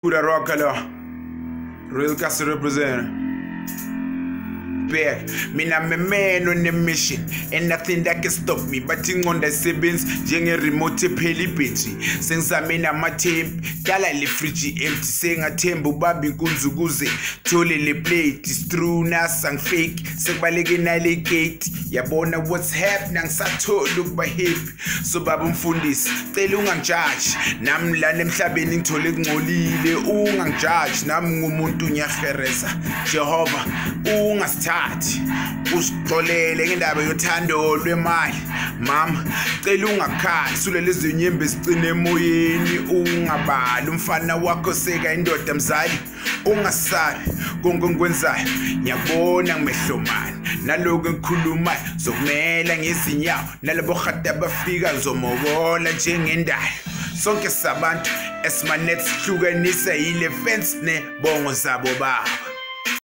Pura rock alors. Real Castle represent. Back. I'm a man on a mission, and nothing that can stop me. Batting on the sevens, jeng a remote peli betri. Since I'm in a team, Kala le frigi empty, saying a tembo babi kunzuguze. Tole le plate, is true, nas and fake. Sebalegin allegate. Yabona what's happening, Sato look by hip. So babum fundis, telung judge. Nam lanem sabening toleg molile, ung judge. Nam ngumuntu nyaferesa. Jehovah, ung star. Usixolele ngendaba yothando lwemali mama cela ungakhali sulele izinyembe sicine emoyeni ungabali umfana wakho seka indoda mzali ungasabi konke ngikwenzayo ngiyabona ngimehlomani naloku engikhulumayo zokumela ngezinyawo nalabo khata bafika ngizomokola njengendayo sonke sabantu esimanet sihlukanisa yile fence ne bongo zabo bawo